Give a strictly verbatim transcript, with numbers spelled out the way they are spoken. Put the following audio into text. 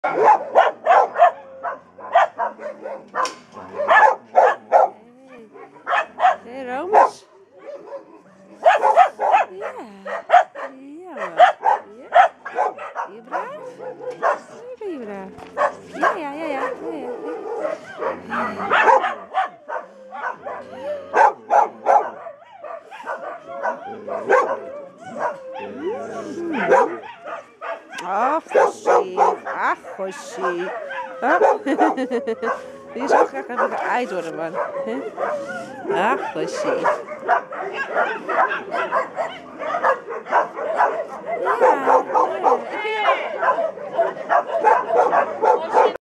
Hé, Romus. Ja. Ja, hoor. Ja. Ben je braaf? Ja, ben je braaf? Ja, ja, ja, ja. ja, ja. Ach, Gossie. Ach, Gossie. Oh. Die is ook graag even geëid worden, man. Ach, Gossie. Ja, ja. Ik